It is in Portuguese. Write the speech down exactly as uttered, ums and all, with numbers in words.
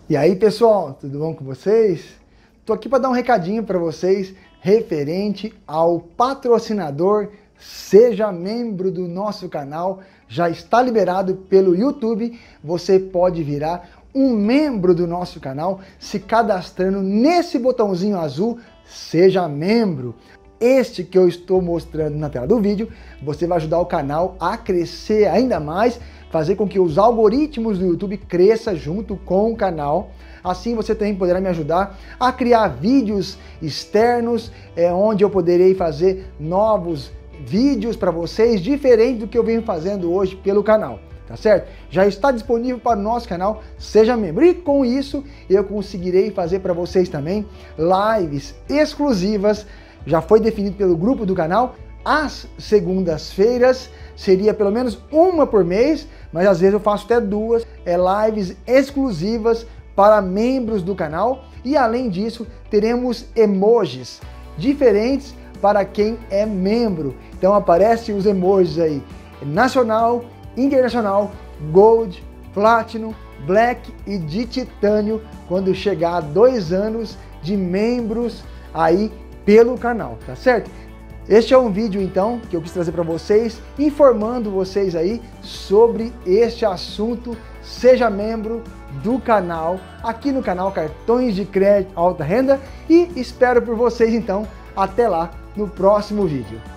E aí, pessoal, tudo bom com vocês? Tô aqui para dar um recadinho para vocês referente ao patrocinador. Seja membro do nosso canal, já está liberado pelo YouTube. Você pode virar um membro do nosso canal se cadastrando nesse botãozinho azul, seja membro. Este que eu estou mostrando na tela do vídeo, você vai ajudar o canal a crescer ainda mais, fazer com que os algoritmos do YouTube cresçam junto com o canal. Assim você também poderá me ajudar a criar vídeos externos, é, onde eu poderei fazer novos vídeos para vocês, diferente do que eu venho fazendo hoje pelo canal, tá certo? Já está disponível para o nosso canal, seja membro. E com isso eu conseguirei fazer para vocês também lives exclusivas. Já foi definido pelo grupo do canal, às segundas-feiras, seria pelo menos uma por mês, mas às vezes eu faço até duas, é, lives exclusivas para membros do canal. E além disso, teremos emojis diferentes para quem é membro. Então aparecem os emojis aí, nacional, internacional, gold, platinum, black e de titânio, quando chegar a dois anos de membros aí pelo canal, tá certo? Este é um vídeo então que eu quis trazer para vocês, informando vocês aí sobre este assunto. Seja membro do canal, aqui no canal Cartões de Crédito Alta Renda, e espero por vocês então. Até lá no próximo vídeo.